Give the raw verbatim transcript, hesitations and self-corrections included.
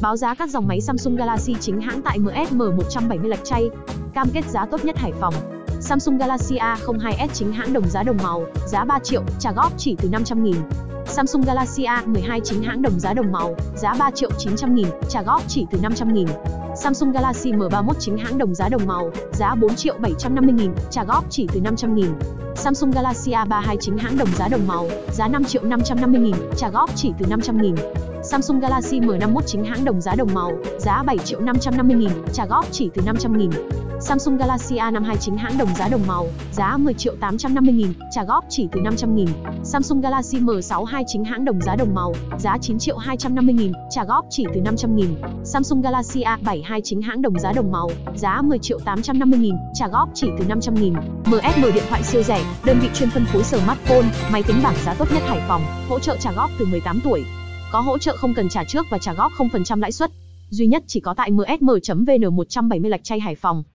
Báo giá các dòng máy Samsung Galaxy chính hãng tại em ét em một trăm bảy mươi Lạch Tray. Cam kết giá tốt nhất Hải Phòng. Samsung Galaxy A không hai S chính hãng đồng giá đồng màu, giá ba triệu, trả góp chỉ từ năm trăm nghìn. Samsung Galaxy A mười hai chính hãng đồng giá đồng màu, giá ba triệu chín trăm nghìn, trả góp chỉ từ năm trăm nghìn. Samsung Galaxy M ba mươi mốt chính hãng đồng giá đồng màu, giá bốn triệu bảy trăm năm mươi nghìn, trả góp chỉ từ năm trăm nghìn. Samsung Galaxy A ba mươi hai chính hãng đồng giá đồng màu, giá năm triệu năm trăm năm mươi nghìn, trả góp chỉ từ năm trăm nghìn. Samsung Galaxy M năm mươi mốt chính hãng đồng giá đồng màu, giá bảy triệu năm trăm năm mươi nghìn, trả góp chỉ từ năm trăm nghìn. Samsung Galaxy A năm mươi hai chính hãng đồng giá đồng màu, giá mười triệu tám trăm năm mươi nghìn, trả góp chỉ từ năm trăm nghìn. Samsung Galaxy M sáu mươi hai chính hãng đồng giá đồng màu, giá chín triệu hai trăm năm mươi nghìn, trả góp chỉ từ năm trăm nghìn. Samsung Galaxy A bảy mươi hai chính hãng đồng giá đồng màu, giá mười triệu tám trăm năm mươi nghìn, trả góp chỉ từ năm trăm nghìn. em ét em điện thoại siêu rẻ, đơn vị chuyên phân phối smartphone, máy tính bảng giá tốt nhất Hải Phòng, hỗ trợ trả góp từ mười tám tuổi. Có hỗ trợ không cần trả trước và trả góp không phần trăm lãi suất. Duy nhất chỉ có tại em ét em chấm vê en một trăm bảy mươi Lạch Tray Hải Phòng.